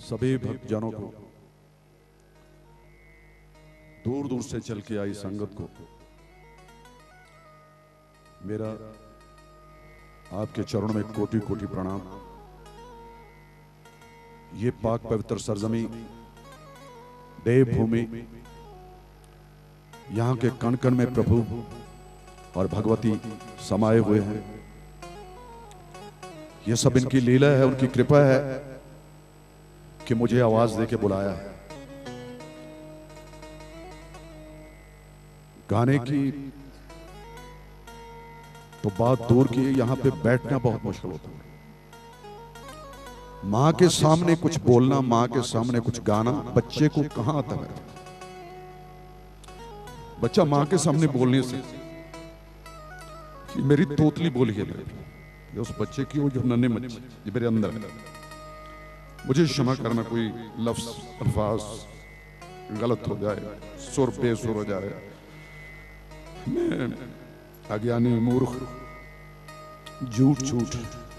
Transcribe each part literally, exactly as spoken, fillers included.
सभी भक्तजनों को, दूर दूर से चल के आई संगत को मेरा आपके चरणों में कोटि कोटि प्रणाम। ये पाक पवित्र सरजमी देवभूमि, यहाँ के कण कण में प्रभु और भगवती समाये हुए हैं। ये सब इनकी लीला है, उनकी कृपा है कि मुझे आवाज देके बुलाया है। गाने की तो बात दूर की, यहां पे बैठना बहुत मुश्किल होता है। मां के सामने कुछ बोलना, मां के सामने कुछ गाना बच्चे को कहां आता है। बच्चा मां के सामने बोलने से, मेरी तोतली बोली है, ये उस बच्चे की वो जो नन्हे बच्चे जो मेरे अंदर है। मुझे क्षमा करना, कोई लफ्ज अल्फाज गलत हो जाए, सुर बेसुर हो जाए, मैं अज्ञानी मूर्ख झूठ झूठ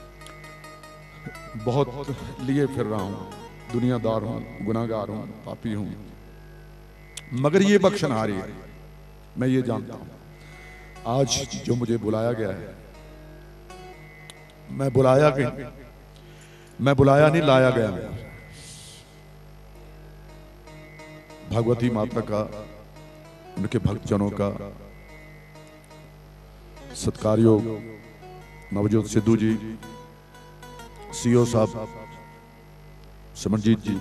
बहुत लिए फिर रहा हूं, दुनियादार हूं, गुनाहगार हूं, पापी हूं, मगर ये बख्शनहारी है, मैं ये जानता हूं। आज जो मुझे बुलाया गया है, मैं बुलाया गया मैं बुलाया नहीं, लाया गया मैं। भगवती माता का, उनके भक्तजनों का सत्कारयोग नवजोत सिद्धू जी, सीओ साहब सिमरजीत जी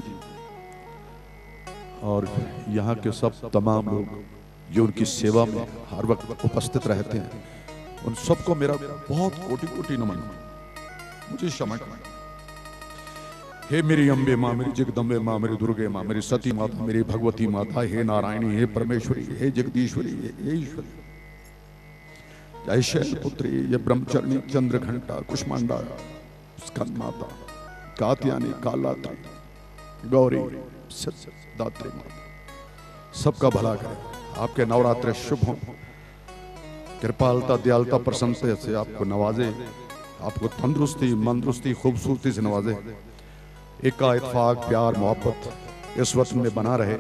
और यहाँ के सब तमाम लोग जो उनकी सेवा में हर वक्त उपस्थित रहते हैं, उन सबको मेरा बहुत कोटि कोटि नमन। मुझे क्षमा करना। हे मेरी अम्बे माँ, मेरी जगदम्बे माँ, मेरी दुर्गे माँ, मेरी सती माता, मेरी भगवती माता, हे नारायणी, हे परमेश्वरी, हे जगदीश्वरी, हे ईश्वरी, जय शैलपुत्री, ये ब्रह्मचर्णी, चंद्रघंटा, कुष्मांडा, स्कंद माता, कात्यायनी, कालात्री, गौरी, दात्री माता, सबका भला करे। आपके नवरात्र शुभ हों, कृपालता, दयालता, प्रसन्नता से आपको नवाजे, आपको तंदुरुस्ती, मंदरुस्ती, खूबसूरती से नवाजे। एका इत्तेफाक, प्यार, मोहब्बत इस वतन में बना रहे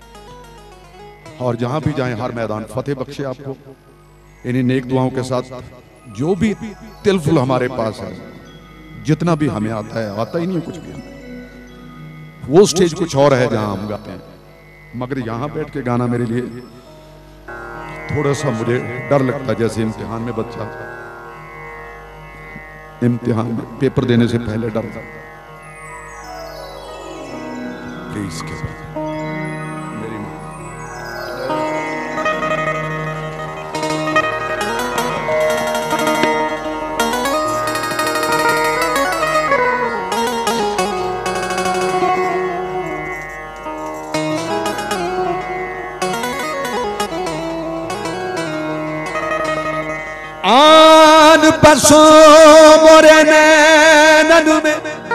और जहां भी जाएं हर मैदान फतेह बख्शे आपको। इन्हीं नेक दुआओं के साथ जो भी तिलफुल हमारे पास है, जितना भी हमें आता है, आता ही नहीं कुछ भी हमें। वो स्टेज कुछ और है जहां हम गाते हैं, मगर यहां बैठ के गाना मेरे लिए थोड़ा सा मुझे डर लगता है। जैसे इम्तिहान में बच्चा इम्तिहान में पेपर देने से पहले डरता, प्लीज के मेरी मां आन पसो मोरे नैनन में,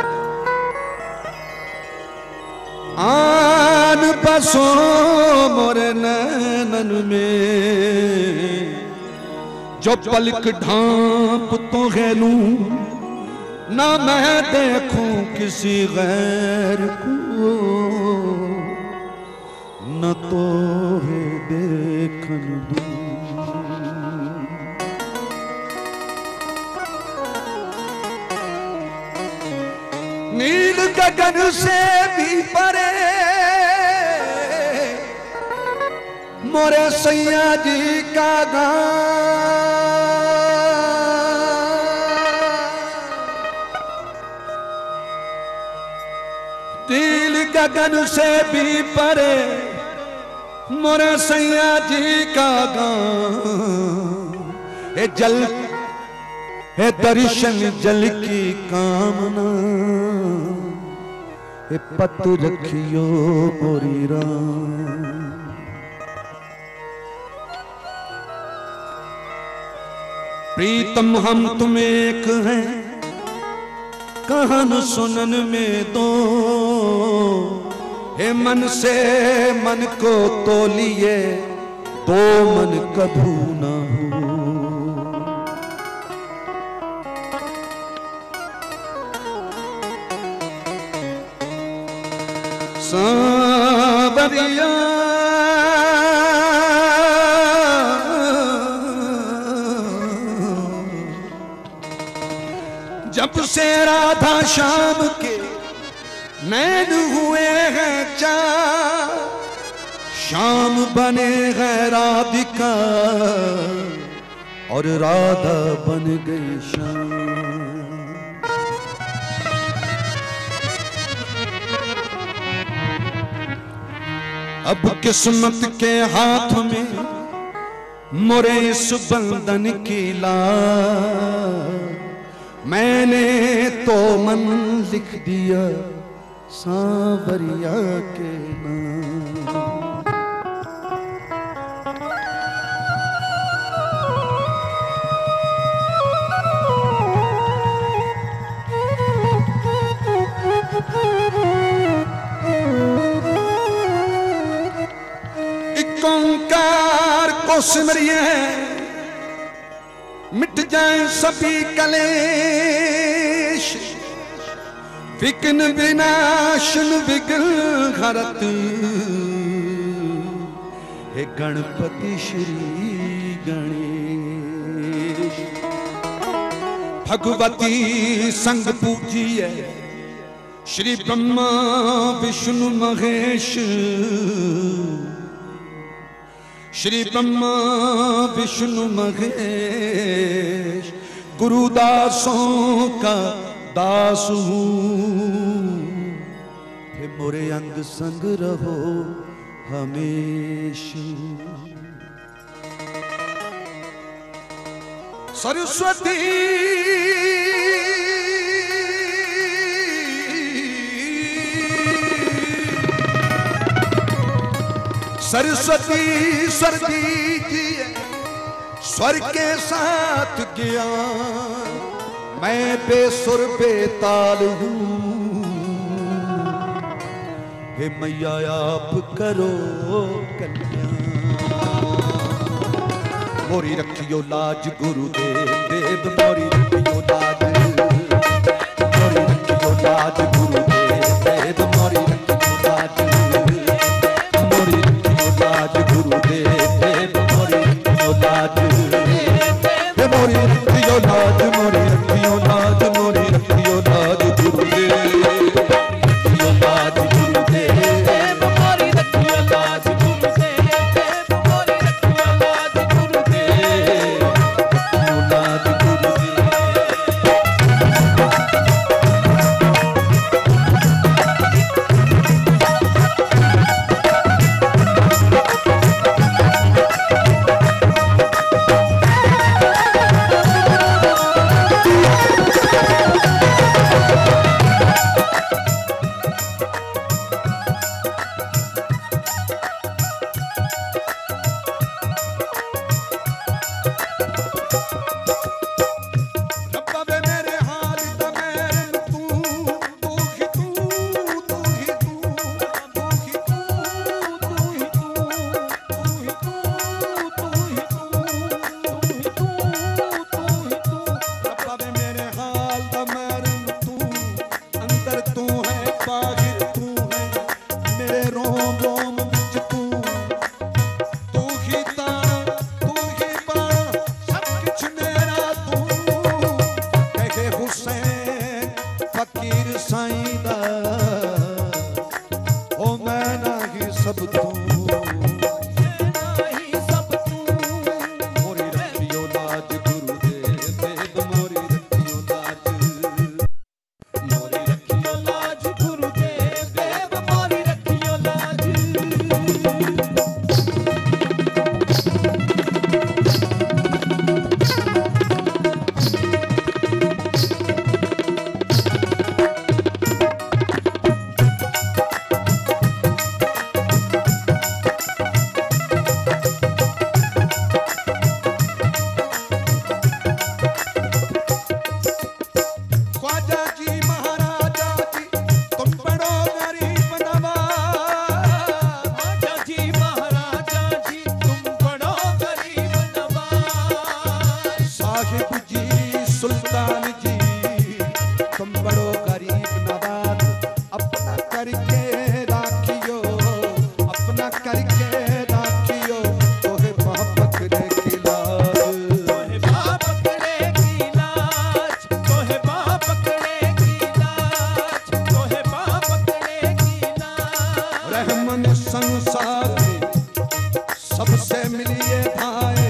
आन पसो मोरे नैनन में, जो पलक ढांप तो गैलू ना मैं देखूं किसी गैर को, न तो है देखन दूं। नील गगन से भी परे मोरे सैया जी का गान, नील गगन से भी परे मोरे सैया जी का गान। ए जल है दर्शन जल की कामना, ए पत रखियो मोरी राम। प्रीतम हम तुम एक हैं, कहन सुनन में दो, हे मन से मन को तोलिए, दो मन कभू ना हो। सांवरिया जब से राधा शाम के नैन हुए हैं चार, शाम बने हैं राधिका और राधा बन गई शाम। अब किस्मत के हाथ में मोरे इस बंधन की लाज, मैंने तो मन लिख दिया सांवरिया के नाम। एक ओंकार को सिमरिए मिट जाए सभी कलेश, विघ्न विनाशन विघ्न हरत हे गणपति श्री गणेश। भगवती संग पूजिए श्री ब्रह्मा विष्णु महेश, श्री ब्रह्मा विष्णु महेश। गुरुदासों का दास हूँ, हे मोरे अंग संग रहो हमेशा। सरस्वती सरस्वती स्वर दीजिए स्वर के साथ ज्ञान, मैं बेसुर बेताल हूँ, हे मैया आप करो कल्याण। मोरी रखियो लाज गुरुदेव देव, मोरी रखियो लाज, मोरी रखियो लाज गुरुदेव देव, मोरी रखियो लाज, मोरी रखियो लाज गुरुदेव देव, मोरी रखियो लाज, मोरी रखियो लाज, मोरी रखियो लाज, मोरी रखियो लाज गुरुदेव, रखियो लाज गुरुदेव, मोरी रखियो लाज गुरुदेव, मोरी रखियो लाज गुरुदेव, रखियो लाज गुरुदेव। मिलिए भाए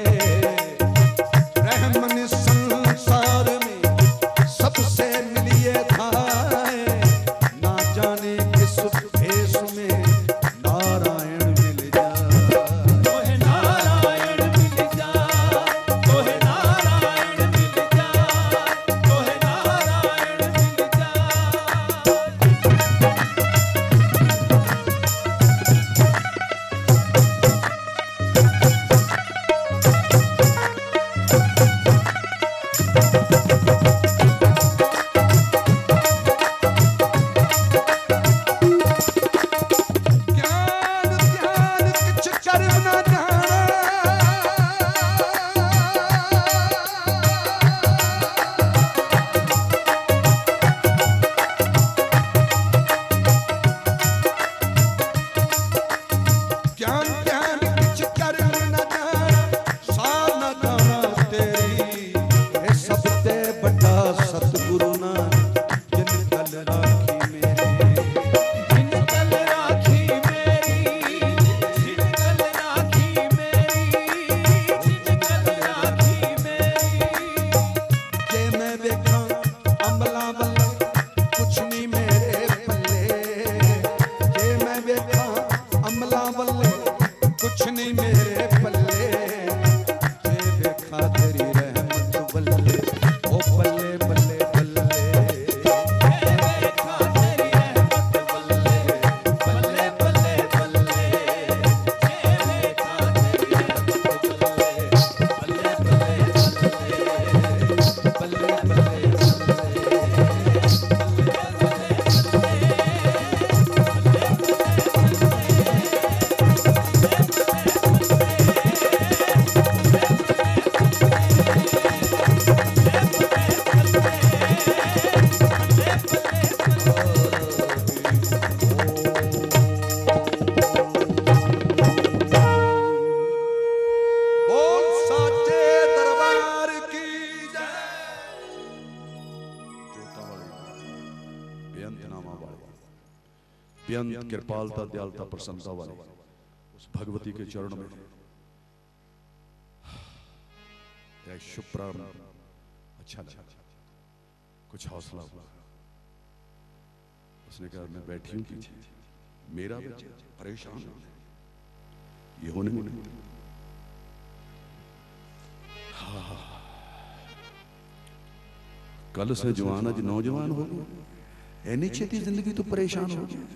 रहमन संसार में सबसे मिलिए भाए ना जाने किस भेष में नारायण मिल जाए तोहे नारायण मिल जाए तोहे नारायण मिल जाए तोहे नारायण मिल बेअंत कृपालता दयालता प्रसन्नता वाले उस भगवती के चरणों में शुभ प्रारंभ अच्छा लगा, कुछ हौसला हुआ। उसने कहा मैं बैठी हूं पीछे, मेरा बच्चा परेशान ये होने में नहीं। हाँ, कल से जवान अज नौजवान हो गया, एनी छेती जिंदगी तो परेशान हो गया।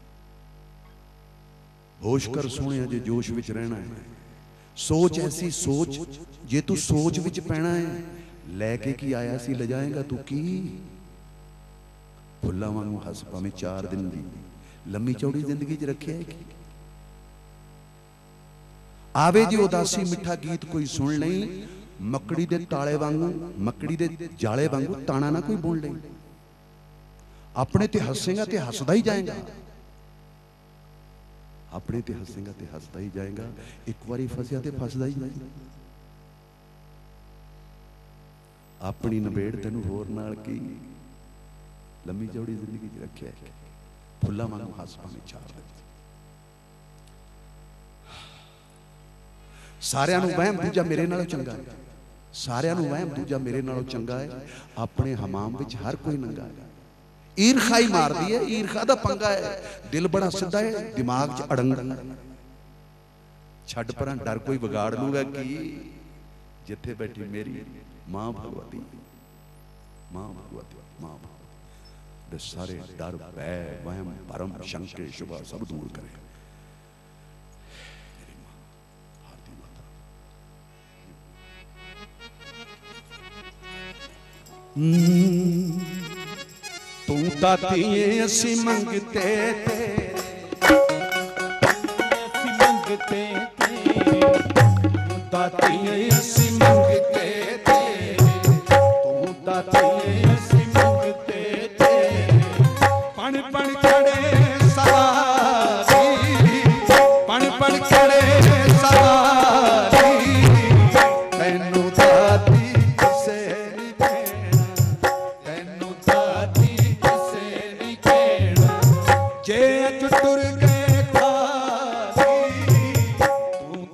होश कर सोने जे जोश विच रहना है, सोच ऐसी सोच जे तू सोच विच पैना है, लैके की आया सी ले जाएगा तू की। फुल्ला वांगू हस भावें चार दिन दी लम्मी चौड़ी जिंदगी च रखे है। आवे जी उदासी मिठा गीत कोई सुन नहीं, मकड़ी दे ताले वांगू मकड़ी दे जाले वांगू ताना ना कोई बुन ले। अपने ते हसेगा ते हसदा ही जाएगा, अपने ते हसेगा ते हसदा ही जाएगा। एक बारी फसिया ते फसदा ही जाएगा। अपनी नबेड़ तेनू होर नाल की लम्मी चौड़ी जिंदगी च रखे है। फुल्ला वांगू हस भावें चार दिन। सारियां नूं वहम दूजा मेरे नालों चंगा है, सारियां नूं वहम दूजा मेरे नालों चंगा है। अपने हमाम विच हर कोई नंगा है। ईरखाई मार दी है, ईरखा दा पंगा है। दिल बड़ा सीधा है, दिमाग च अड़ंग। छड़ परां डर कोई बिगाड़ लूगा कि जिथे बैठी मेरी मां भगवती, मां भगवती, मां भगवती सारे डर भय वहम भरम शंके शुभ सब दूर करे। तू तातिए असी मंगते थे, असी मंगते थे, तातिए असी मंगते थे, तू तातिए असी मंगते थे। पण पण चढ़े सवारी, पण पण चढ़े सवारी, तैनू दाती से जे टुर गए खाली, तू ताती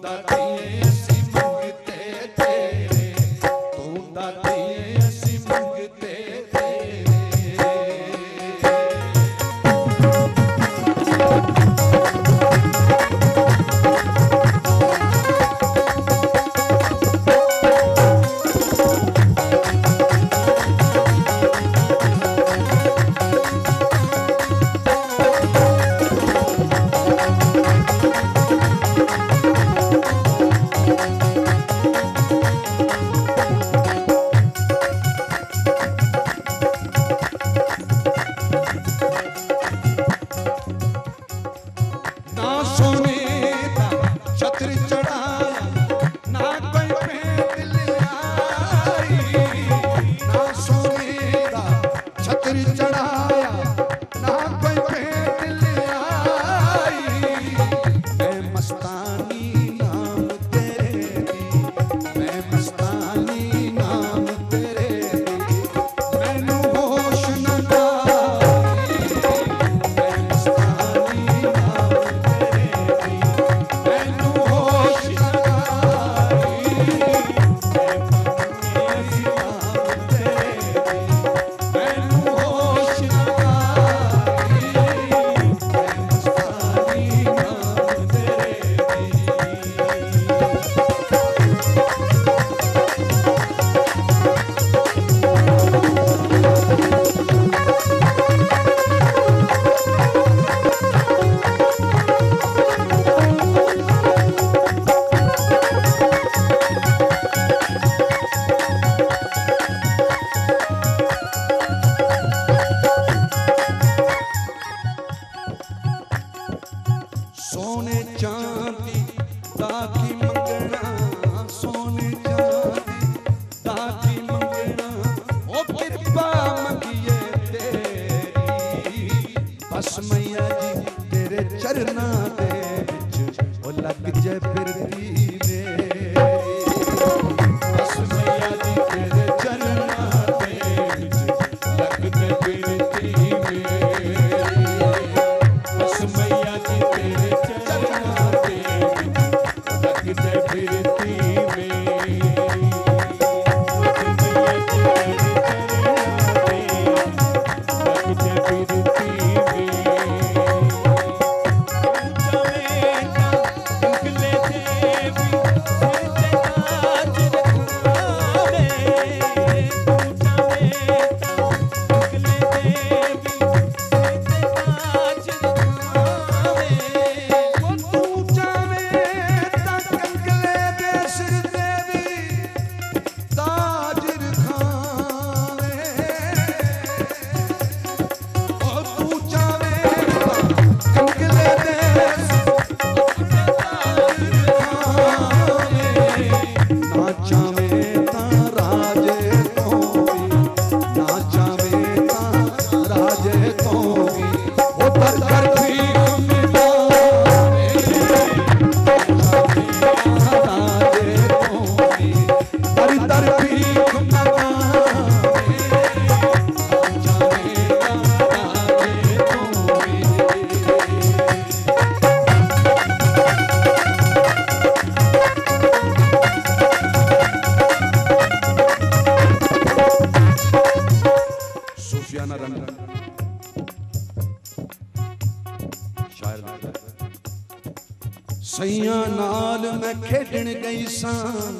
सैया नाल मैं खेडन गई सा,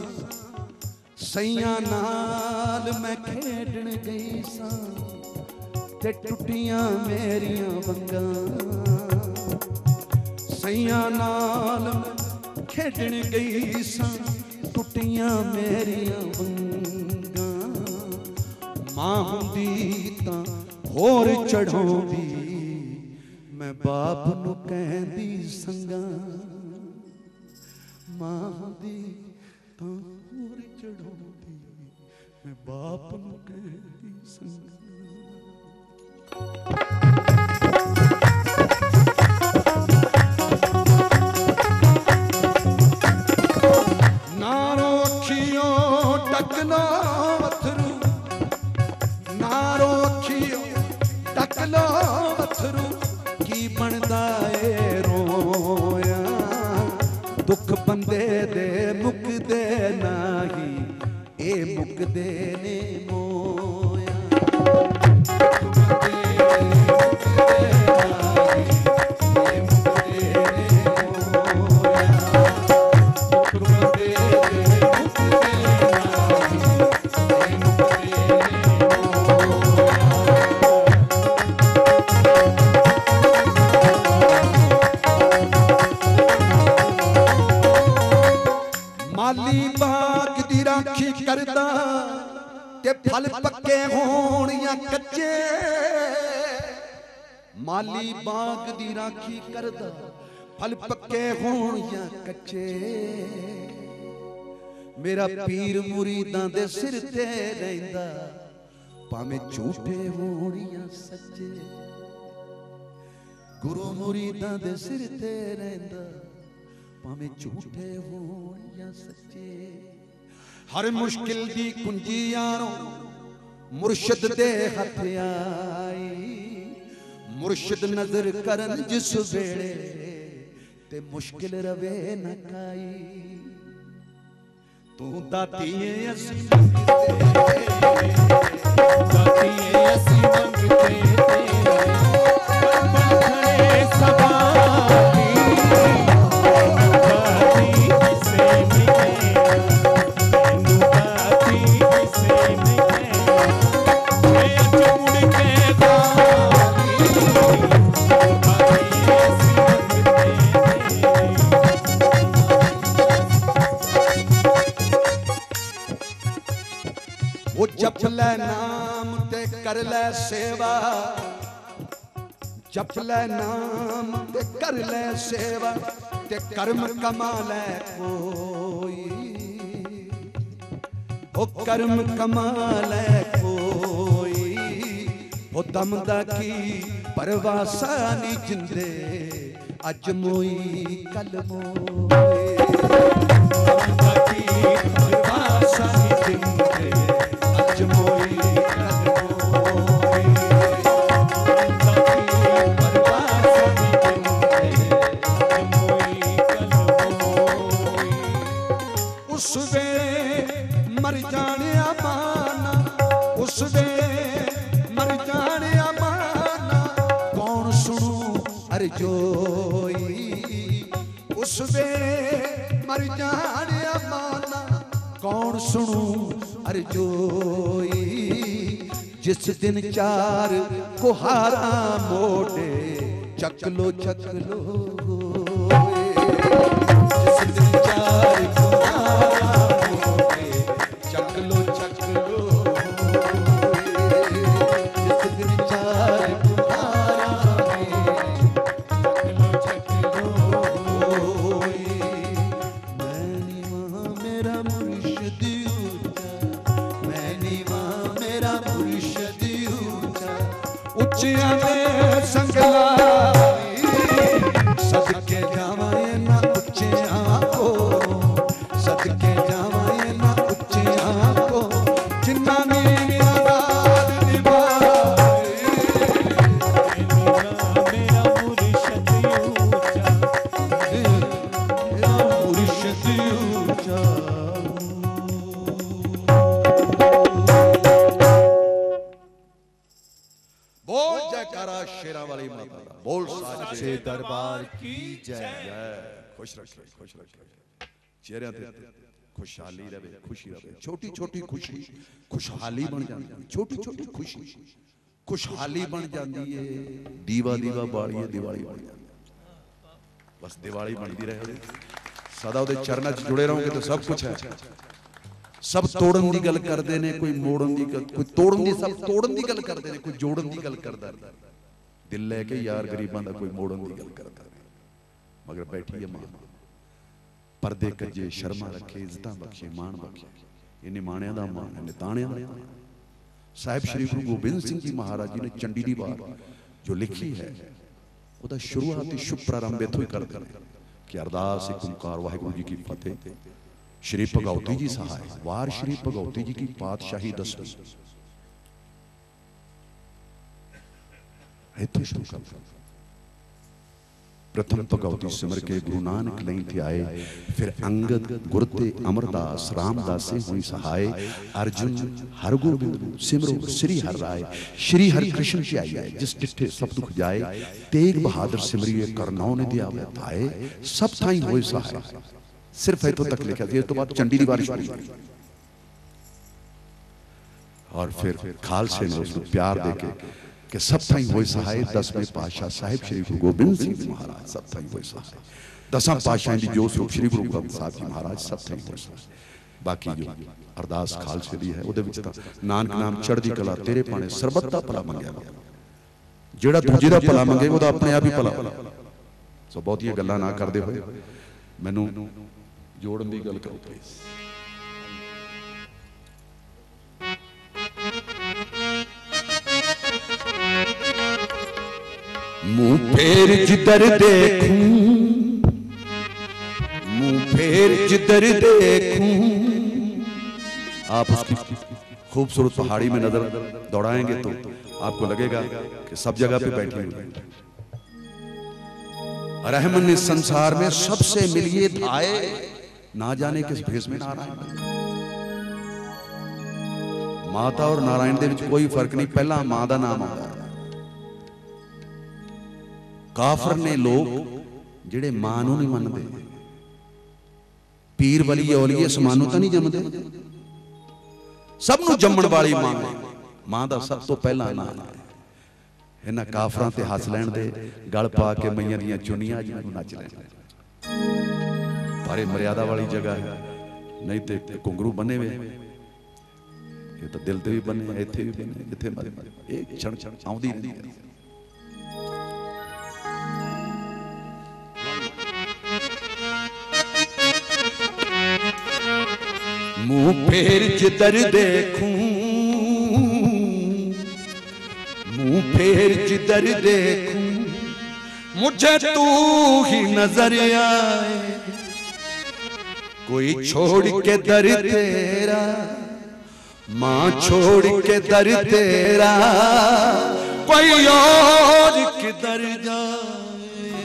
सैया नाल मैं खेडन गई सा, ते टुटियां मेरियां वंगा। सैया नाल मैं खेडन गई सा, टुटियां मेरियां वंगा। मां हुंदी तां होर चढ़ाउंदी, मैं बाप नू कहंदी संगा। मां दी तां होर चढ़ाउंदी, मैं बाप नू कहंदी संगा। नारो अखियों टकलो अथरू, नारो अखियों टकलो अथरू, की बनदा ए रोया दुख बंदे दे मुकदे नाही ए मुकदे ने मोया माली बाग दी राखी करदा ते फल पक्के होण या कच्चे माली बाग दी राखी करदा फल पक्के होण या कच्चे मेरा पीर मुरीदां दे सिर ते रहिंदा भावें झूठे होण या सच्चे गुरु मुरीदां दे सिर ते रहिंदा भावें झूठे होण या सच्चे हर मुश्किल दी कुंजी यारों मुर्शिद दे हथ आई मुर्शिद नजर करन जिस वेले ते मुश्किल रवे न काई तू दातीए असी मंगते दातीए असी मंगते बंधने सदा जप ले नाम ते कर ले सेवा जप ले नाम ते कर ले सेवा ते कर्म कमा ले कोई ओ कर्म कमा ले कोई ओ दम दा की परवासा नी जिंदे अज मोई कल मोई दम दा की परवासा नी जिंदे अज मोई कल मोई परवासा नी जिंदे अज मोई कल मोई उस वेले मर जाने माना उस वेले मर जाने माना कौन सुनू अर्जोई उस वेले मर जाने माना कौन सुनू अर्जोई जिस दिन चार कुहारा मोटे चकलो चकलो जिस दिन चार कुहारा मोटे चकलो चकलो जिस दिन चार कुहारा चकलो चकलो मैनी मां मेरा मुर्शिद उच्चिया में संगलाई सदके जावाए ना उच्चिया को सदके जावाए ना उच्चिया को जिन्ना मेरी आवाज निभाए मेरा मुर्शिद ऊंचा मेरा मुर्शिद ऊंचा शेरा वाली माता बोल साचे दरबार की जय खुश रखे खुश रखे चेहरे ते खुशहाली रहे खुशी रहे छोटी छोटी खुशी खुशहाली बन जाती है छोटी छोटी खुशी खुशहाली बन जाती है दीवा दीवा बालिए दिवाली बन जाती है बस दिवाली बनती रहे सदा उहदे चरणा च जुड़े रहोगे तो सब कुछ है सब तोड़न दी गल करते ने कोई मोड़न दी गल कोई तोड़न दी सब तोड़न दी गल करते ने कोई जोड़न दी गल करदा दिल लेके यार गरीबां दा कोई मोड़न दी गल करदा मगर बैठी है मां पर्दे कजे शर्मा रखे इज्जतां बख्शे मान बख्शे इन्हें माणियां दा मान है ताणियां दा साहिब श्री गुरु गोबिंद सिंह जी महाराज जी ने चंडी दी वार जो लिखी है ਉਹਦਾ शुरुआती शुभ प्रारंभ इत्थों ही करते हैं कि अरदास एक ओंकार वाहिगुरू जी की फतेह श्री भगवती जी सहाय वार श्री भगवती जी की पातशाही दसवीं इत्थों शुरू कर प्रथम भगवती सिमर के गुरु नानक नहीं थे आए, फिर अंगद गुरते अमरदास रामदास से हुई सहाय, अर्जुन हर गोबिंद सिमरो श्री हर राय, श्री हर कृष्ण की आई है जिस डिठे सब दुख जाए, तेग बहादुर सिमरिए करनौ ने दिया बताए, सब थाई होए सहाय। सिर्फ इतों तक लिखा था, तो बाद चंडी दी बारिश हुई और फिर खालसे ने उसको प्यार देके कि सब थाई होए सहाय, दसवें पातशाह साहिब श्री गुरु गोबिंद सिंह जी महाराज सब थाई होए सहाय, दसां पातशाह दी जो स्वरूप श्री गुरु गोबिंद साहब जी महाराज सब थाई होए सहाय। बाकी जो अरदास खालसे दी है ਉਹਦੇ ਵਿੱਚ ਤਾਂ ਨਾਨਕ ਨਾਮ ਚੜ੍ਹਦੀ ਕਲਾ ਤੇਰੇ ਪਾਣੇ ਸਰਬੱਤ ਦਾ ਭਲਾ ਮੰਗਿਆ, ਜਿਹੜਾ ਦੂਜੇ ਦਾ ਭਲਾ ਮੰਗੇ ਉਹਦਾ ਆਪਣੇ ਆਪ ਹੀ ਭਲਾ। ਸੋ ਬਹੁਤੀਆਂ ਗੱਲਾਂ ਨਾ ਕਰਦੇ ਹੋਏ ਮੈਨੂੰ ਜੋੜਨ ਦੀ ਗੱਲ ਕਰੋ ਪਲੀਜ਼। मुंह फेर जिधर देखूं, मुंह फेर जिधर देखूं। आप उसकी खूबसूरत पहाड़ी में नजर दौड़ाएंगे तो आपको लगेगा कि सब जगह पे बैठी हुई। रहमन ने संसार में सबसे मिलिए धाए, ना जाने किस भेष में नारायण। माता और नारायण दे विच कोई फर्क नहीं, पहला मां दा नाम आता है। काफर ने लोग जिहड़े मां नूं नहीं मनदे, पीर वली औलीए समानू तां नहीं जमदे, सब नूं जम्मण वाली मां है। मां दा सब तो पहला नाम है। इन्हां काफरां ते हस लैण दे, गल पा के मईयां दीयां चुनियां जिन्हां नूं नच लैण, पर इह मर्यादा वाली जगह है, नहीं ते घुंघरू बने वे ये तो दिल ते भी बने, इत्थे भी बने, जिथे मर्जी एक क्षण क्षण आउंदी रहिंदी है। मुंह फेर जिधर देखूं, मुंह फेर जिधर देखूं, मुझे तू ही नजर आए। कोई छोड़ के दर तेरा, मां छोड़ के दर तेरा, कोई और किधर जाए।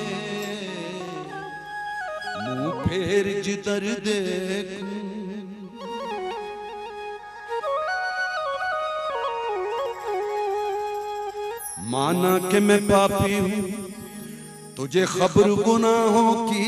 मुंह फेर जिधर देखूं, माना कि मैं पापी हूं, तुझे खबर गुनाहों की।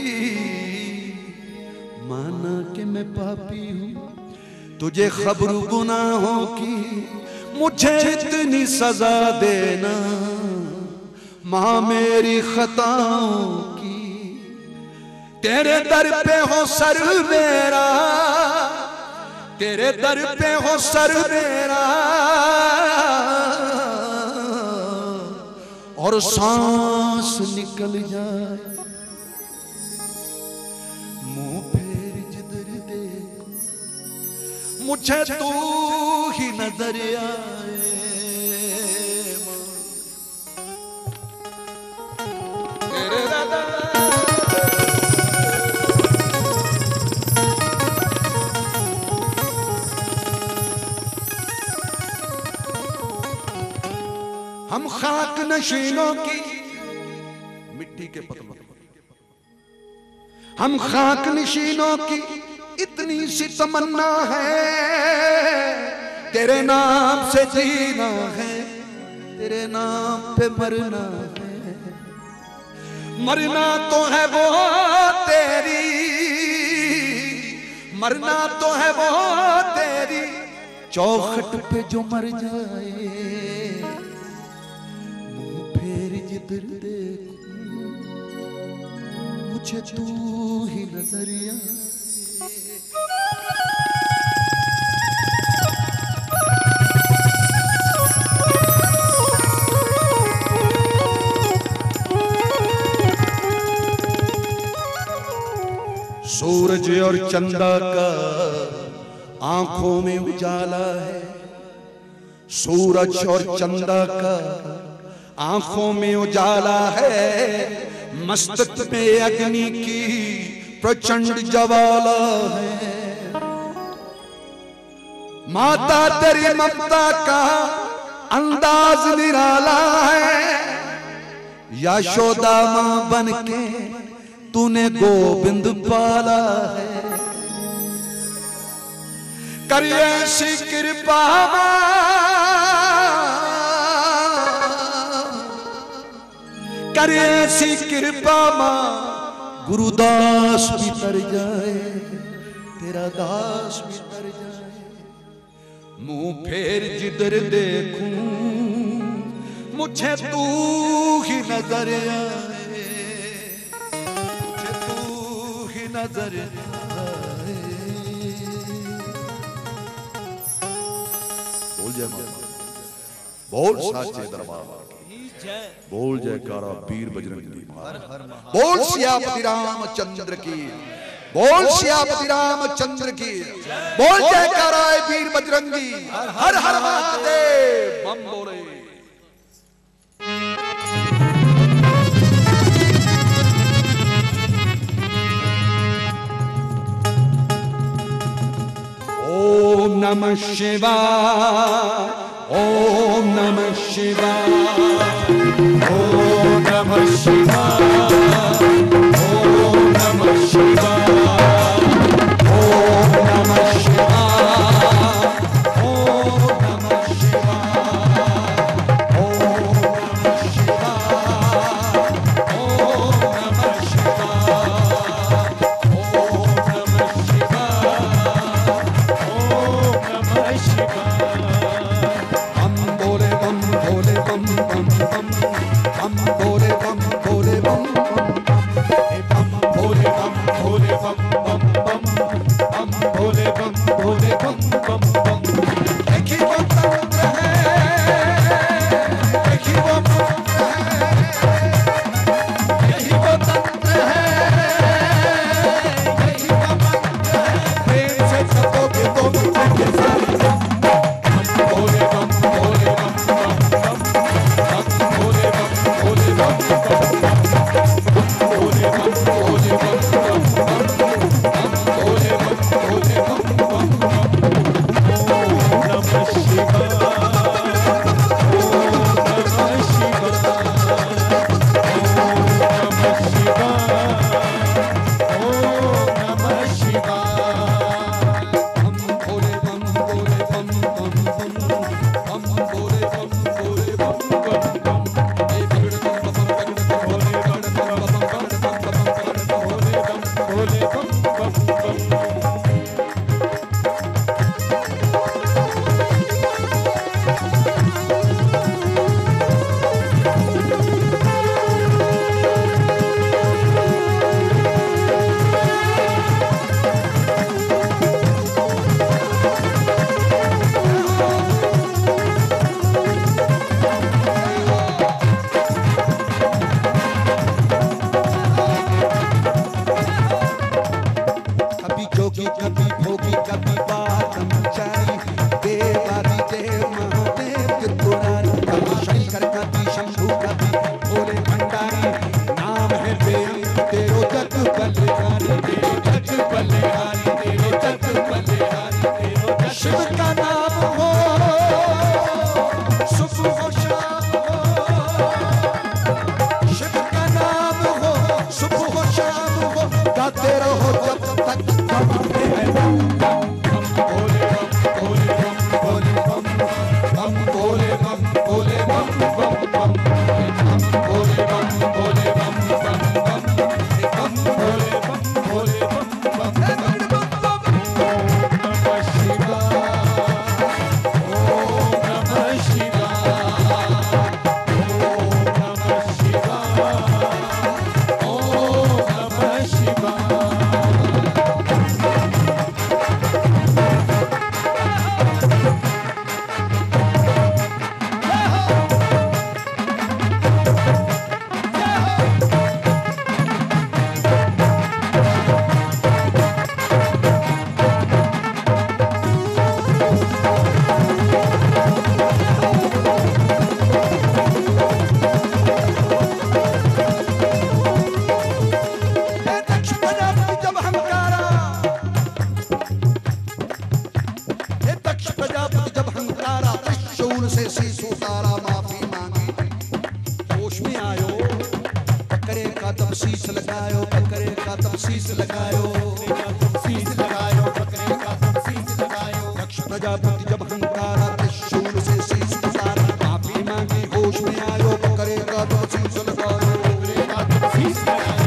माना कि मैं पापी हूं, तुझे खबर गुनाहों की। मुझे इतनी सजा देना मां मेरी खताओं की। तेरे दर पे हो सर मेरा, तेरे दर पे हो सर मेरा, और सांस निकल जाए। मुंह फेर जिधर देखूं, मुझे तू ही नजर आए। तेरे दादा हम खाक नशीनों की मिट्टी के पतलों, हम खाक नशीनों की इतनी सी तमन्ना है। तेरे नाम से जीना है, तेरे नाम पे मरना है। मरना तो है वो तेरी, मरना तो है वो तेरी चौखट पे जो मर जाए। जिधर देखूं, मुझे तू ही नजर आए। सूरज और चंदा का आंखों में उजाला है। सूरज और चंदा का आंखों में उजाला है। मस्तक में अग्नि की प्रचंड ज्वाला है। माता तेरी ममता का अंदाज निराला है। यशोदा मां बन के तूने गोविंद पाला है। कर ऐसी कृपा कर ऐसी कृपा मां गुरुदास भी तर जाए, तेरा दास भी तर जाए। मुंह फेर जिधर देखूं मुझे तू ही नजर आए, मुझे तू ही नजर आए। बोल जय मां, बोल साचे दरबार, बोल जयकारा वीर बजरंगी मां, बोल सियापति रामचंद्र की, बोल सियापति रामचंद्र की, बोल जयकारा वीर बजरंगी। हर हर महादेव बम बोले। ओम नमः शिवाय, ओम नमः शिवाय, ओम नमः शिवाय, ओम नमः शिवाय, ओम नमः शिवाय, ओम नमः शिवाय, ओम नमः शिवाय, ओम नमः से शीश उतारा, माफी मांगी, होश में आयो। लगायो, बकरे का तुम शीश लगायो, शीश लगायो, बकरे का तुम शीश लगायो। दक्ष प्रजापति जब हंकारा त्रिशूल से शीश उतारा, माफी मांगी होश में आयो, बकरे का तुम शीश लगायो, बकरे का तुम शीश लगायो,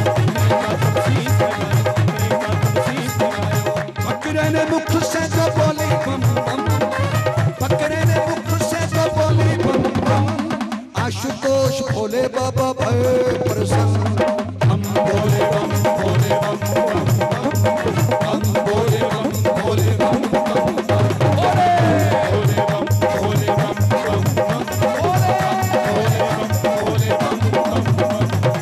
बकरे ने मुख से तो बोली बम बम, बकरे ने मुख से तो बोली बम बम। आशुतोष भोले बाबा भय प्रसन्न, हम भोले बम भोले बम बम बम, हम भोले बम भोले बम बम बम, भोले बम भोले बम बम बम, भोले बम भोले बम बम बम।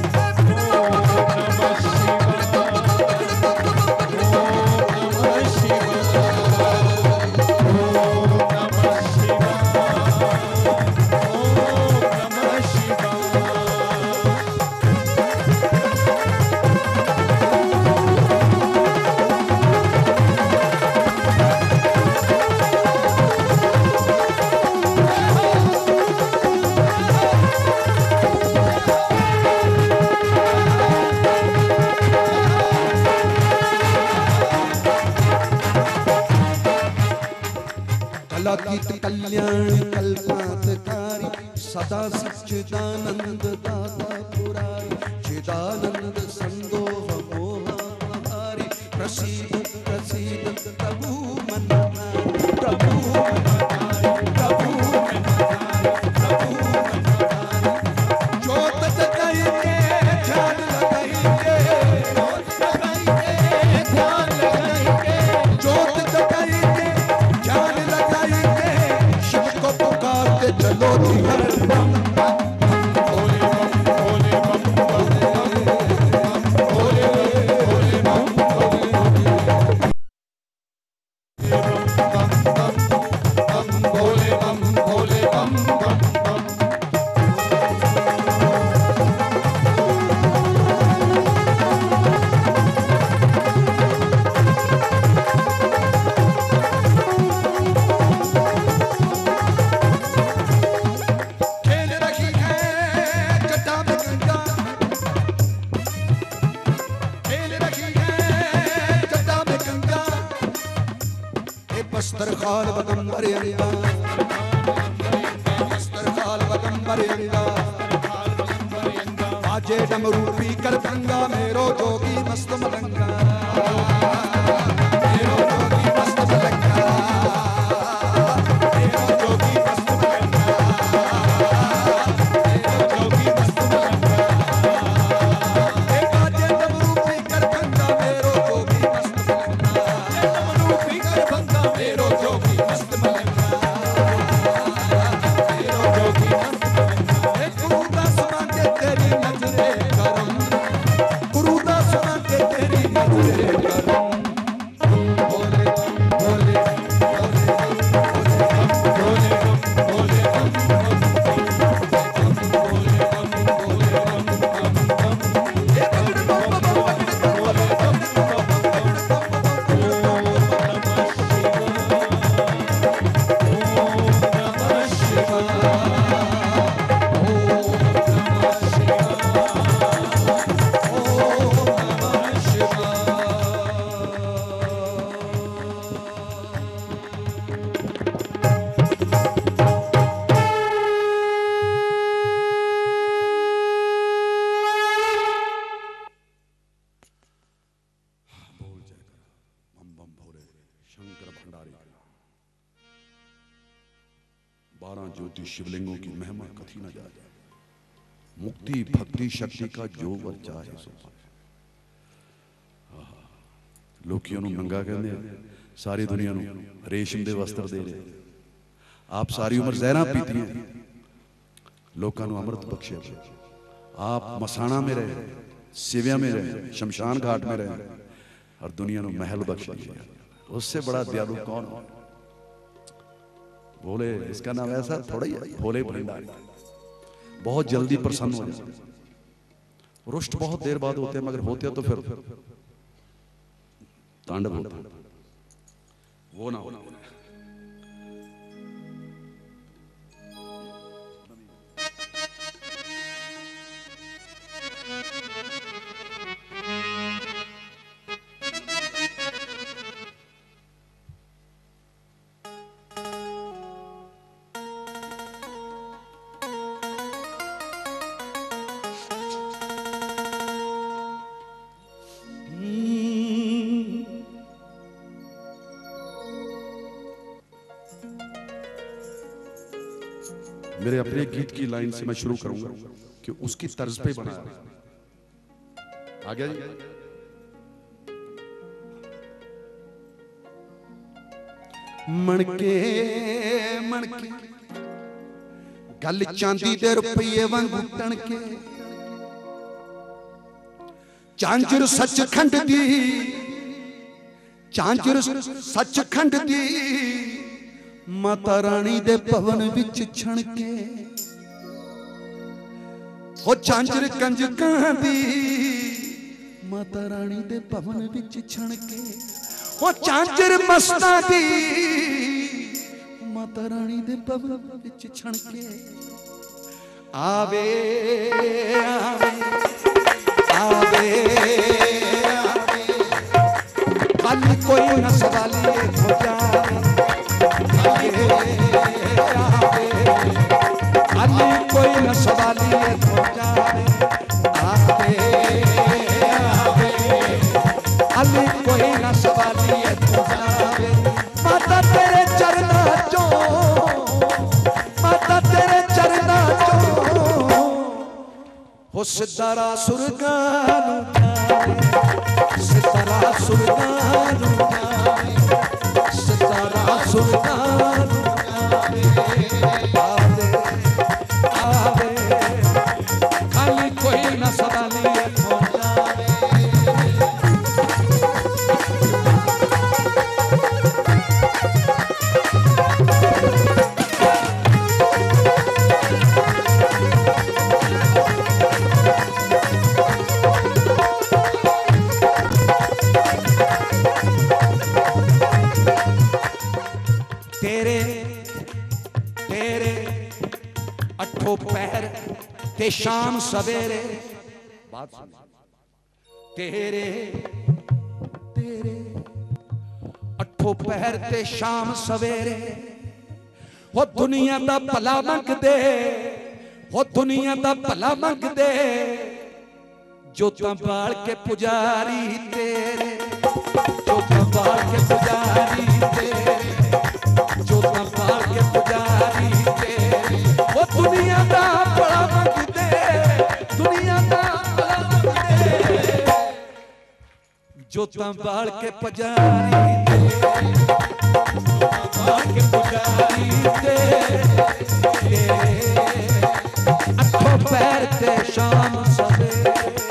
कलातीत कल्याण कल्पांतकारी, सदा सच्चिदानंद दाता पुरारी, चिदानंद संदोह मोहहारी, प्रसीद प्रसीद प्रभु मननारी, प्रभु मननारी, प्रभु मननारी, प्रभु मननारी। जोत जगाइए ध्यान लगाइए, जोत जगाइए ध्यान लगाइए, जोत जगाइए ध्यान लगाइए, शिव को पुकारते चलो जी हर बम बम, भोले बम भोले बम भोले बम भोले भोले बम भोले बम भोले बम भोले बम बम बम। खेल रही है जटा में गंगा, खेल रही है जटा में गंगा, ए बस्तर खाल बगंबर अंगा, बस्तर खाल बगंबर अंगा, बाजे डमरू पी कर भंगा, मेरो जोगी मस्त मलंगा, मेरो जोगी मस्त मलंगा, मेरो जोगी मस्त मलंगा, मेरो जोगी मस्त मलंगा। ए बाजे डमरू पी कर भंगा, मेरो जोगी मस्त मलंगा, ए डमरू पी कर भंगा, मेरो जोगी मस्त मलंगा, मेरो जोगी मस्त मलंगा। ए गुरुदास मांगे तेरी नजरे करम, गुरुदास मांगे तेरी नजरे करम, भोले बम भोले बम भोले बम भोले बम भोले बम भोले बम भोले बम बम बम। ए बगड़ बम बम बगड़ बम भोले बम बम बगड़ बम बम नमः शिवाय, ओम नमः शिवाय, ओम नमः शिवाय, ओम बोल जयकार बम बम भोले शंकर भंडारी। बारह ज्योति शिवलिंगों की महिमा कथी न जाए, मुक्ति भक्ति शक्ति का जो वर चाहे सो पाए। लोकियों ਨੂੰ ਨੰਗਾ ਕਹਿੰਦੇ ਆ, ਸਾਰੀ ਦੁਨੀਆ ਨੂੰ ਰੇਸ਼ਮ ਦੇ ਵਸਤਰ ਦੇ ਰਹੇ। ਆਪ ਸਾਰੀ ਉਮਰ ਜ਼ਹਿਰਾਂ ਪੀਤੀਆਂ, ਲੋਕਾਂ ਨੂੰ ਅੰਮ੍ਰਿਤ ਬਖਸ਼ਿਆ। आप मसाना में रहे, सिविया में रहे, शमशान घाट में रहे और दुनिया को महल बख्श दिया। उससे बड़ा दयालु कौन हो? भोले, इसका नाम ऐसा थोड़ा ही है, भोले भंडारी। बहुत जल्दी प्रसन्न हो जाते, रुष्ट बहुत देर बाद होते हैं, मगर होते हैं तो फिर तांडव होता है। वो ना होना। मेरे अपने गीत की लाइन से मैं शुरू करूंगा कि उसकी तर्ज पे बनाया। आ गया जी। मणके मणके गल चांदी दे रुपये वांगू टणके, झांझर सचखंड दी, झांझर सचखंड दी, माता रानी दे भवन विच छणके। हो झांझर कंजकां दी, माता रानी दे भवन विच छणके। हो झांझर मस्तां दी, माता रानी दे भवन विच छणके। आवे आवे आवे आवे, कल कोई न सवालिए हो जाए। आवे आवे, कल कोई न सवालिए हो जाए। आवे आवे, कल कोई न सवालिए हो जाए। माता तेरे चरना चो, माता तेरे चरना चो, हो सितारा सुरगां नूं जावे, सितारा सुरगां नूं जावे, सितारा सुरगां नूं जावे। आवे आवे, खाली कोई न सवालिए हो जावे। तेरे तेरे अठो पैर ते शाम सवेरे, बात सुन। तेरे तेरे अठो पैर ते शाम सवेरे, हो दुनिया दा भला मंगदे, हो दुनिया दा भला मंगदे। जोतां बाल के पुजारी तेरे, जोतां बाल के पुजारी तेरे, जोतां बाल के पुजारी तेरे। वो दुनिया दा भला मंगदे, दुनिया दा भला मंगदे। जोतां बाल के पुजारी तेरे, जोतां बाल के पुजारी तेरे। अठों पैर ते शाम सवेरे,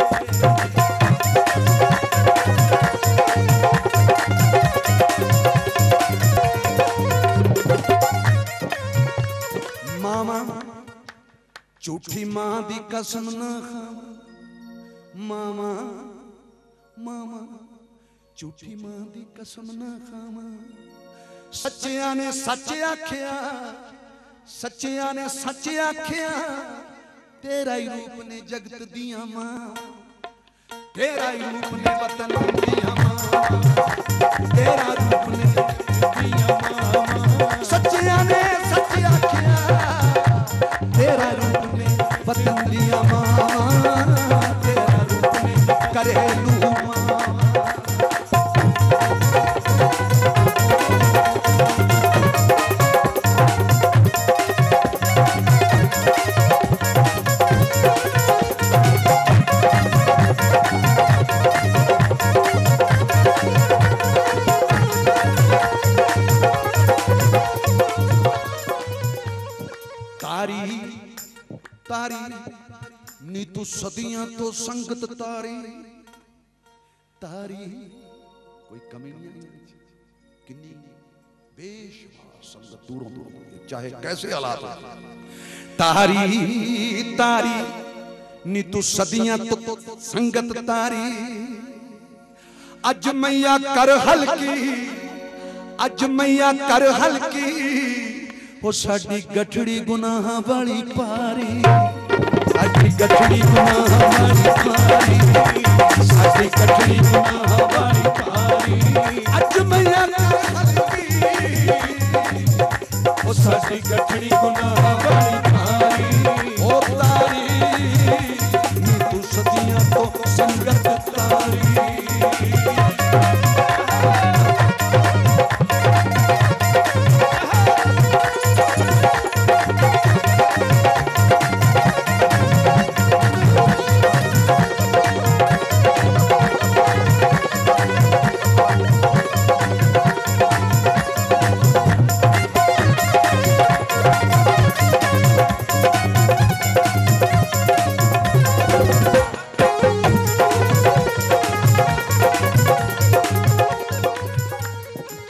मामा झूठी मां दी कसम ना खावा। मामा मामा झूठी मां दी कसम ना खावा। सच्चिया ने सच आखिया, सच्चिया ने सच आखिया। तेरा ही रूप ने जगत दिया मां, तेरा ही रूप ने वतन दिया मां, तेरा रूप ने दिया मां। सच्चिया ने सच आखिया, तेरा रूप ने वतन दिया मां, तेरा रूप ने घरेलू मां। तारी तारी नी तू सदियां तो संगत तारी, तारी कोई कमी नहीं है। किन्नी बेशुमार संगत दूरों दूरों, चाहे कैसे हालात हो। तारी तारी नी तू सदियां तो संगत तारी। अज मैया कर हल्की, अज मैया कर हल्की। वो साडी गठड़ी गुनाह वाली पारी, साडी गठड़ी गुनाह वाली पारी, साडी गठड़ी गुनाह वाली पारी। अज मैया कर हल्की, वो साडी गठड़ी गुनाह वाली पारी। ओ तारी नी तू सदियां तो संगत तारी।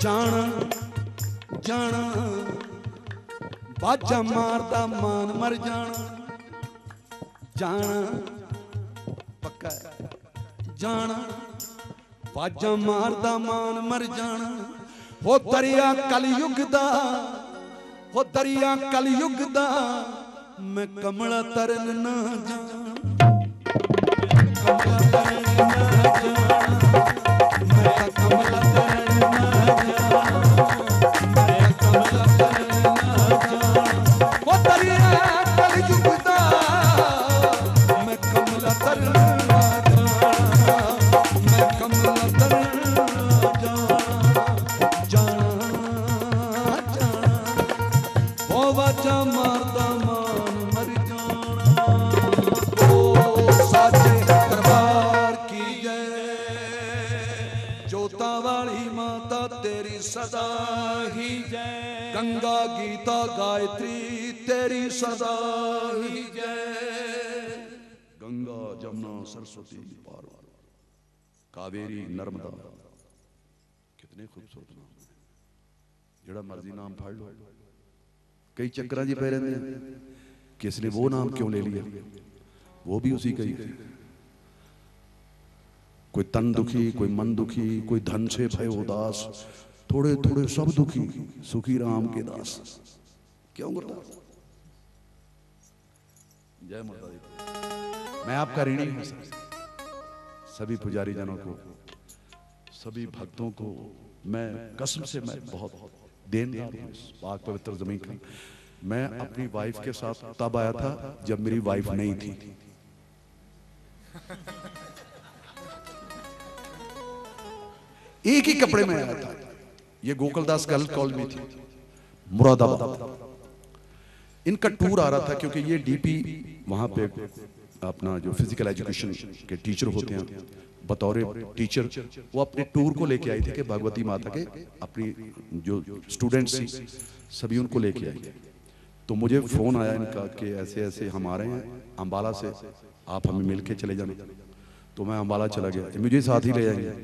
जाना जाना बाजा मारदा मान मर जाना जाना पक्का जाना बाजा मारदा मान मर जाना हो दरिया कलयुग दा हो दरिया कलयुग दा मैं कमला तरन ना जाना कमला तरन ना जाना मैं कमला तरन ना जाना मैं कमला तरन ना जाना हो दरिया कलयुग दा मैं कमला तरन ना जाना मैं कमला तरन ना जाना जाना जाना ओ बाजा मारदा मान मर जाना ओ साचे दरबार की जय जोता वाली माता तेरी सदा ही जय गंगा गीता गायत्री तेरी सदा ही जय गंगा जमुना सरस्वती पार्वती कावेरी नर्मदा कितने खूबसूरत नाम जड़ा मर्जी नाम पढ़ लो कई चक्कर जी पे रहते हैं कि इसने वो नाम क्यों ले लिया वो भी उसी का ही कोई तन दुखी कोई मन दुखी कोई धन से भय उदास थोड़े थोड़े सब दुखी सुखी राम के दास क्यों करता जय माता दी मैं आपका ऋणी हूं सभी पुजारी जनों को सभी भक्तों को मैं कसम से मैं बहुत देनदार हूं इस पाक पवित्र जमीन का मैं अपनी वाइफ के साथ तब आया था जब मेरी वाइफ नहीं थी एक ही कपड़े में आया था ये गोकुलदास गर्ल कॉलोनी थी मुरादाबाद इनका टूर आ रहा था क्योंकि ये डीपी वहां पे अपना जो फिजिकल एजुकेशन के टीचर होते हैं बतौर टीचर वो अपने टूर को लेके आई थी कि भगवती माता के अपनी जो स्टूडेंट्स थी सभी उनको लेके आई तो मुझे फोन आया इनका कि ऐसे ऐसे हम आ रहे हैं अंबाला से आप हमें मिल के चले जाना तो मैं अंबाला चला गया मुझे साथ ही ले जाएंगे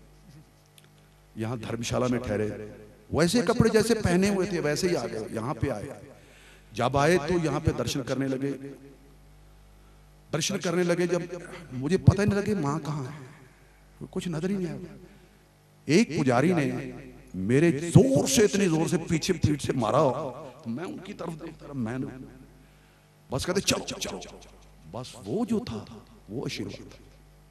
यहाँ धर्मशाला में ठहरे वैसे कपड़े जैसे पहने हुए थे वैसे ही आ गए यहाँ पे आए जब आए तो यहाँ पे दर्शन करने लगे दर्शन करने लगे जब मुझे पता ही नहीं लगे माँ कहाँ है कुछ नजर ही नहीं आया एक पुजारी ने मेरे जोर से इतनी जोर से पीछे पीठ से मारा तो मैं उनकी तरफ देखता रहा मैं बस कहते चलो चलो बस वो जो था वो आशीर्वाद था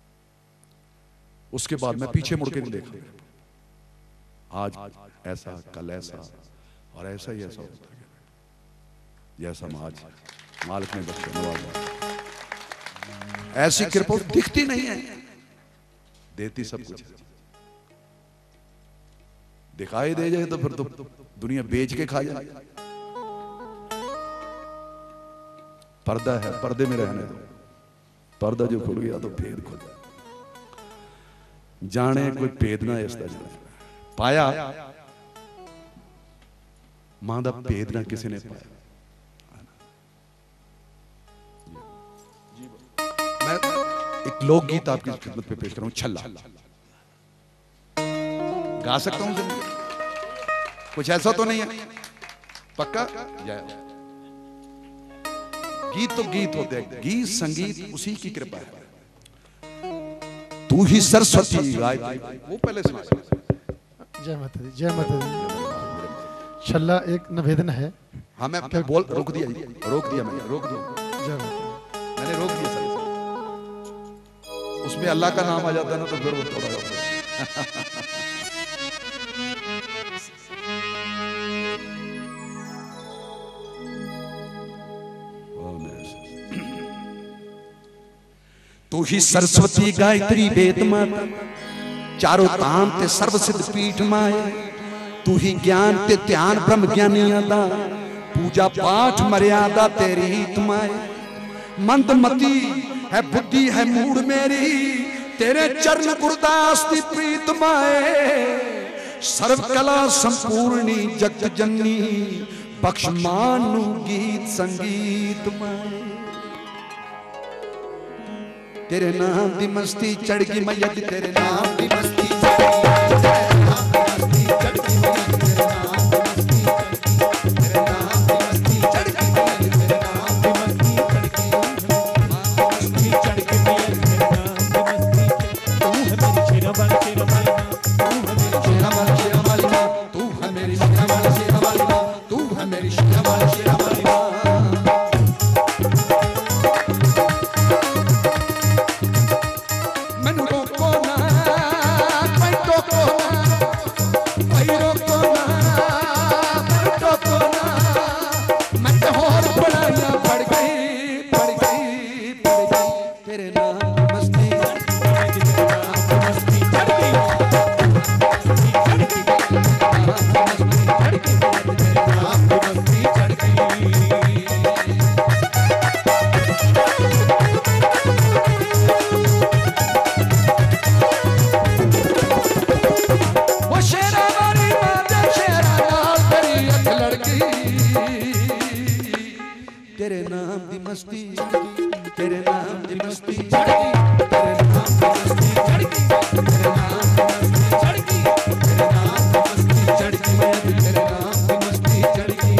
उसके बाद मैं पीछे मुड़ के नहीं देखा आज ऐसा कल ऐसा और ऐसा ही ऐसा होता है जैसा आज मालिक ने बख्शा नवाजा ऐसी कृपा दिखती नहीं है देती सब कुछ दिखाई दे जाए तो फिर तो दुनिया बेच के खा जाए पर्दा है पर्दे में रहने दो पर्दा जो खुल गया तो भेद खुल जाए जाने कोई भेद ना इसका जाने पाया मां दा भेद ना किसी ने पाया मैं एक लोकगीत आपकी खिदमत पे पेश कर रहा हूं छल्ला गा सकता हूं कुछ ऐसा तो नहीं है पक्का गीत तो गीत होते हैं गीत संगीत उसी की कृपा है तू ही सरस्वती गायत्री वो पहले सुना जय माता दी जय माता दी छल्ला एक निवेदन है हाँ मैं बोल रोक दिया रोक दिया मैंने रोक दिया जय माता मैंने रोक दिया सर उसमें अल्लाह का नाम आ जाता है ना तो फिर वो थोड़ा तू ही सरस्वती गायत्री वेद माता चारों धाम ते सर्व सिद्ध पीठ माए तू ही ज्ञान ते ध्यान ब्रह्म ज्ञानिया दा पूजा पाठ मर्यादा तेरी हित माए मंदमती है बुद्धि है मूड मेरी तेरे चरण गुरदास की प्रीत माए सर्व कला संपूर्णी जगत जननी बख्श मानु गीत संगीत माए तेरे नाम दी मस्ती चढ़ गई मैया तेरे नाम दी मस्ती चढ़ गई वाली माँ, तू है मेरी शेरा वाली शेरा वाली माँ। मैनू रोको ना कोई टोको ना, कोई रोको ना मैनू टोको ना, मैं तो होर पढ़ाइयां पढ़ गई पढ़ गई पढ़ गई तेरे नाम की मस्ती मस्ती चढ़ गई तेरे नाम दी मस्ती तेरे नाम दी मस्ती चढ़ गई तेरे नाम दी मस्ती चढ़ गई तेरे नाम दी मस्ती चढ़ गई तेरे नाम दी मस्ती चढ़ गई मैं तेरे नाम दी मस्ती चढ़ गई।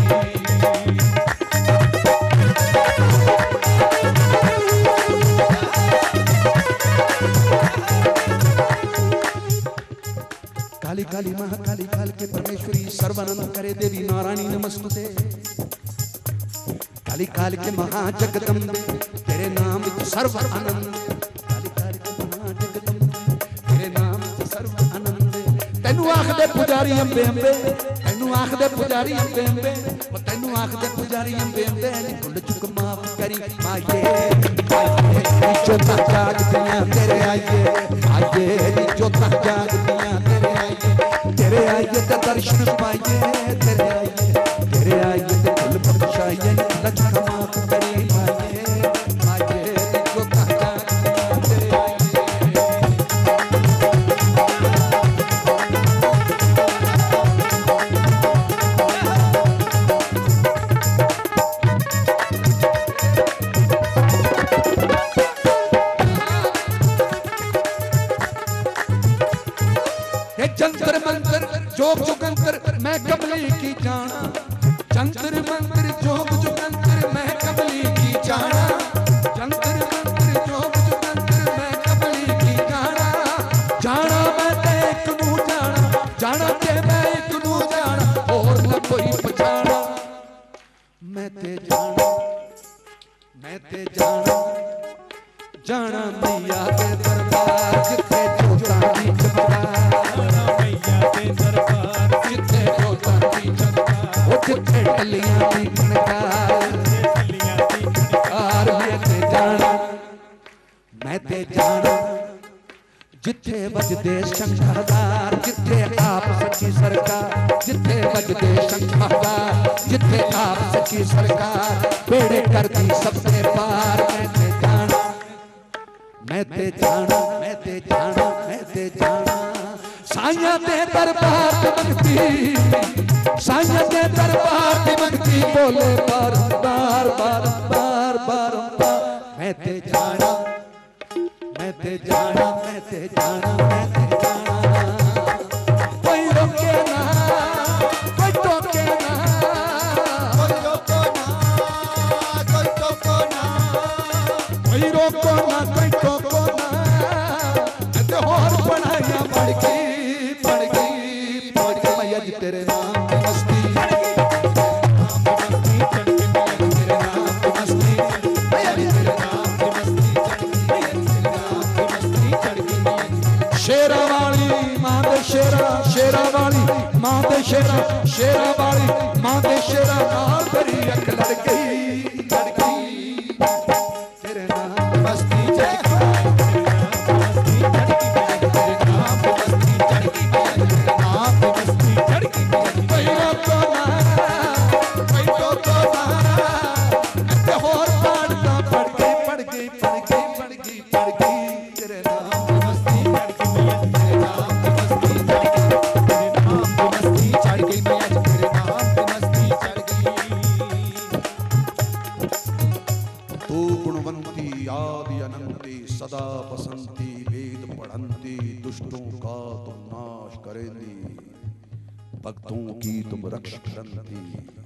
काली काली महाकाली काल के परमेश्वरी सर्वानंद करे देवी नारायणी नमस्तुते। काली काल के महाजगदम्बे तेरे नाम विच सर्व आनंद, काली काल के महाजगदम्बे तेरे नाम विच सर्व आनंद। तैनू आखदे पुजारी अंबे अंबे, तैनू आखदे पुजारी अंबे अंबे, तैनू आखदे पुजारी अंबे अंबे, कुल चुक माफ करी माये माये जोता जागदियां तेरे आइए आइए जोता जागदियां तेरे आइए तेरे आइए ते दर्शन पाइए तेरे आइए तेरे आइए ते कुल बख्शाइए लच माफ करी माये माये जोता जागदियां तेरे आइए। जंतर मंतर जोग जुगंतर मैं कमली की जाना, जंतर मंतर जोग जुगंतर मैं कमली की जाना, जंतर मंतर जोग जुगंतर मैं कमली की जाना। जाना मैं ते एक नू जाना, जाना ते मैं एक नू जाना, और न कोई पछाना। मैं ते जाना मैं ते जाना जाना मैया के दरबार जिथे जोता दी चमकार, जिथे जोता दी चमकार, जिथे टलियां दी कणकार, मैं ते जाना मैं ते जाना जिथे बजदे शंखदार, जिथे आप सच्ची सरकार, जिथे बजदे शंखदार, जिथे आप सच्ची सरकार, बेड़े कर दी सबसे पार। मैं ते जाना मैं ते जाना मैं ते जाना मैं ते जाना साइयां दे दरबार दी मंगती, साइयां दे दरबार दी मंगती, बोले बार बार बार बार बार बार। मैं ते जाना मैं ते जाना मैं ते जाना मैं ते जाना, कोई रोके ना कोई टोके ना, कोई रोको ना कोई टोको ना, कोई रोको ना कोई टोको ना। मैं ते होर पढ़ाइयां पढ़ गई पढ़ गई पढ़ गई मैया जी तेरे नाम की मस्ती तेरे नाम की मस्ती मैया जी तेरे नाम की मस्ती चढ़ गई। शेरा वाली मां दे शेरा शेरा वाली मां दे शेरा शेरा वाली मां दे शेरा नाल तेरी अख लड़ गई लड़ गई तेरे नाम की मस्ती चढ़ गई तेरे नाम की मस्ती चढ़ गई तेरे नाम की मस्ती चढ़ गई। कोई रोको ना कोई टोको ना, मैं होर पढ़ता पढ़ गई पढ़ गई पढ़ गई पढ़ गई पढ़ गई तेरे नाम की मस्ती चढ़ गई तेरे नाम की मस्ती चढ़ गई तेरे नाम की मस्ती चढ़ गई मैया जी तेरे नाम की मस्ती चढ़ गई। तू गुणवंती आदि अनंती सदा बसंती वेद पढ़ंती, दुष्टों का तुम नाश करेंदी, भक्तों की तुम रक्ष करंती।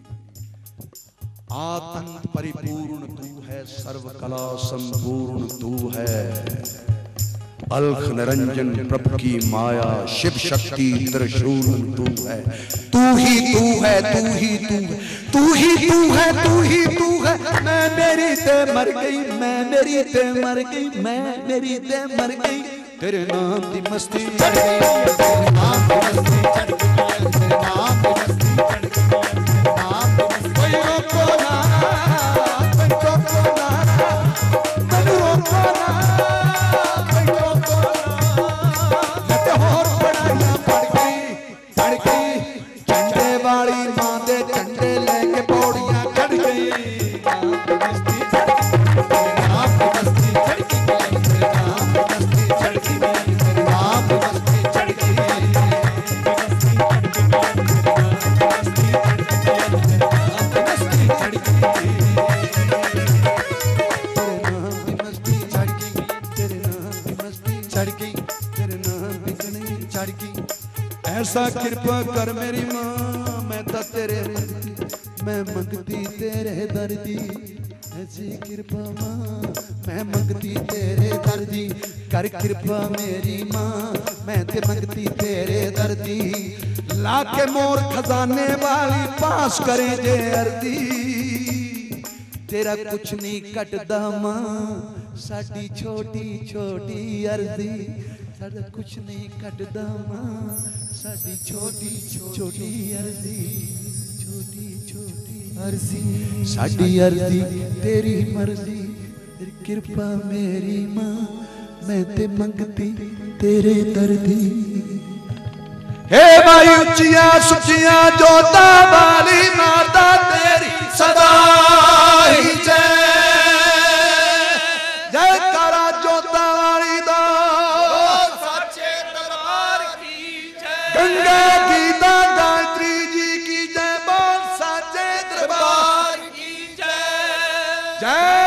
आतंक परिपूर्ण तू है, सर्व कला संपूर्ण तू है, अलख निरंजन प्रभु की माया शिव शक्ति त्रिशूल तू है, तू ही तू है, तू ही तू है, तू ही तू है, तू ही तू है। मैं मेरी ते मर गई, मैं मेरी ते मर गई, मैं मेरी ते मर गई, तेरे नाम की मस्ती चढ़ गई, तेरे नाम की मस्ती चढ़ गई, तेरे नाम की मस्ती चढ़ गई, नाम की मस्ती। कोई रोको ना, कोई रोको ना, कोई रोको ना, कोई रोको ना। लाहौर पढ़ाइयां पढ़ गई, पढ़ गई, झंडे वाली मां दे झंडे लेके पौड़ियां चढ़ गई, नाम की मस्ती चढ़ गई, तेरे नाम की मस्ती चढ़ गई, तेरे नाम की मस्ती चढ़ गई, तेरे नाम की मस्ती चढ़ गई, तेरे नाम की मस्ती चढ़ गई, तेरे नाम की मस्ती चढ़ गई, तेरे नाम की मस्ती चढ़ गई, तेरे नाम की गणी चढ़ गई। ऐसा कृपा कर मेरी माँ, मैं तो तेरे मैं मंगती तेरे दर्दी, ऐसी कृपा माँ मैं मंगती तेरे दर्दी, कर कृपा मेरी माँ मैं ते मंगती तेरे दर्दी। लाके मोर खजाने वाली पास करे जे अर्दी, तेरा कुछ नहीं कटदा मां साडी छोटी छोटी अर्जी, साडा कुछ नहीं कटदा मां साडी छोटी छोटी अर्जी, छोटी छोटी अर्जी साडी अर्जी तेरी मर्जी, तेरी कृपा मेरी मां मैं ते मंगती तेरे दर्दी। हे भाई उच्चिया सुचिया जोता वाली माता तेरी सदा ही जय, जय करा जोता वाली दा सच्चे दरबार की जय, गंगा गीता गायत्री जी की जय, बोल सच्चे दरबार की जय, जय